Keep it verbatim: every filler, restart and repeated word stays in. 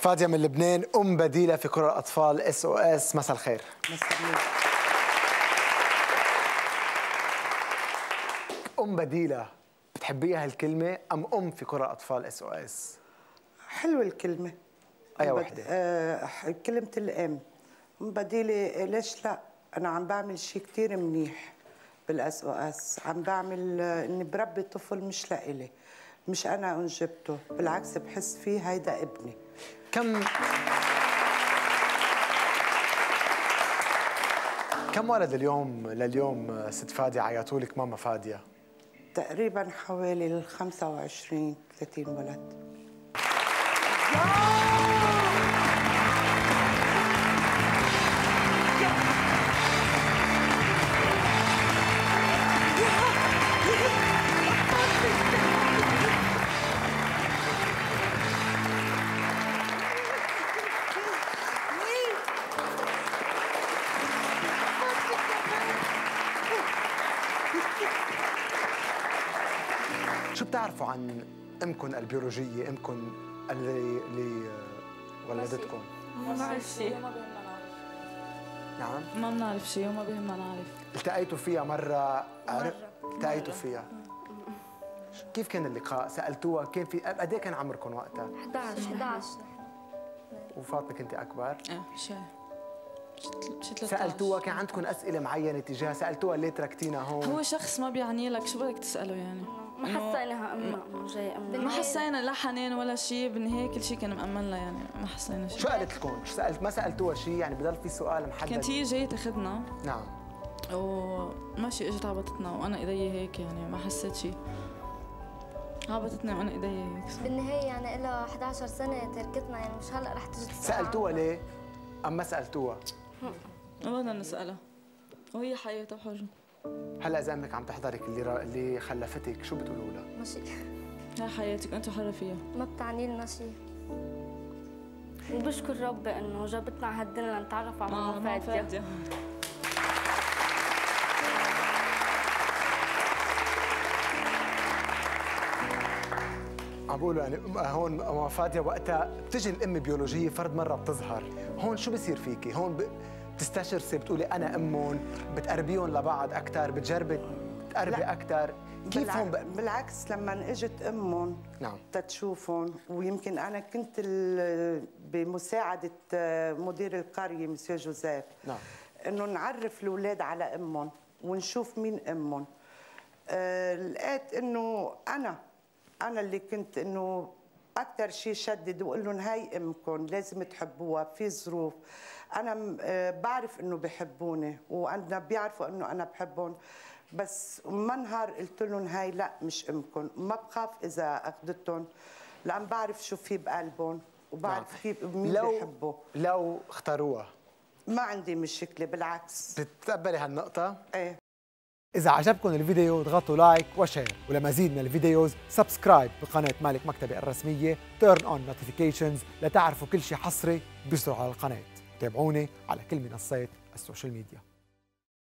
فادية من لبنان، أم بديلة في كرة الأطفال اس او اس. مساء الخير. مساء النور. أم بديلة، بتحبيها هالكلمة أم أم في كرة أطفال اس او اس؟ حلوة الكلمة. أي وحدة؟ آه كلمة الأم. أم بديلة ليش لا؟ أنا عم بعمل شيء كثير منيح بالاس او اس، عم بعمل إني بربي طفل مش لإلي، مش أنا أنجبته، بالعكس بحس فيه هيدا ابني. كم كم ولد اليوم لليوم ست فادية عيطوا لك ماما فادية؟ تقريبا حوالي ال خمسة وعشرين ثلاثين ولد. شو بتعرفوا عن امكم البيولوجيه، امكم اللي اللي ولدتكم؟ ما بنعرف شيء. نعم؟ ما بنعرف شيء وما بيهمنا نعرف. التقيتوا فيها مره؟ مرة التقيتوا فيها. كيف كان اللقاء؟ سالتوها كيف في قد ايه كان عمركم وقتها؟ إحدى عشر إحدى عشر. وفاطمه كنتي اكبر؟ ايه شوي. سالتوها كان عندكم اسئله معينه تجاهها؟ سالتوها ليه تركتينا هون؟ هو شخص ما بيعني لك، شو بدك تساله يعني؟ ما حسيناها أمنا إنه جاي أمنا، ما حسينا لا حنان ولا شيء، بالنهاية كل شيء كان مأمن لها يعني، ما حسينا شيء. شو قالت لكم؟ شو سالت؟ ما سالتوها شيء يعني؟ بضل في سؤال محدد؟ كانت هي جاية تاخذنا. نعم. وماشي اجت عبطتنا وانا ايدي هيك يعني ما حسيت شيء. عبطتني وانا ايدي هيك. بالنهاية يعني لها إحدى عشر سنة تركتنا، يعني مش هلا رح تجي تسأل. سالتوها ليه؟ أم ما سالتوها؟ ما بدنا نسألها، وهي حياتها حرة. هلا اذا امك عم تحضرك اللي را... اللي خلفتك شو بتقولوا لها؟ ماشي. هي حياتك انت حرة فيها. ما بتعني لنا شيء. وبشكر ربي انه جابتنا على هالدنيا لنتعرف على ماما فادية. عم بقولوا يعني هون ماما فادية وقتها بتجي الام بيولوجيه فرد مره بتظهر، هون شو بصير فيكي؟ هون ب... بتستشرسي بتقولي انا امهم، بتقربيهم لبعض اكثر، بتجربي تقربي اكثر، كيف بالع... هون بقى؟ بالعكس لما اجت امهم نعم تتشوفهم، ويمكن انا كنت ال... بمساعده مدير القريه مسيو جوزيف، نعم، انه نعرف الاولاد على امهم ونشوف مين امهم. أه... لقيت انه انا انا اللي كنت انه اكثر شيء شدد واقول لهم هاي امكم لازم تحبوها، في ظروف انا بعرف انه بحبوني وانا بيعرفوا انه انا بحبهم، بس ما نهار قلت لهم هاي لا مش امكم، ما بخاف اذا اخذتهم لان بعرف شو في بقلبهم وبعرف كيف مين لو بيحبوا. لو اختاروها ما عندي مشكله، بالعكس. بتتقبلي هالنقطه؟ ايه. إذا عجبكم الفيديو اضغطوا لايك وشير، ولمزيد من الفيديوز سبسكرايب بقناة مالك مكتبي الرسمية، تيرن اون نوتيفيكيشنز لتعرفوا كل شيء حصري بيصدر على القناة. تابعوني على كل منصات السوشيال ميديا.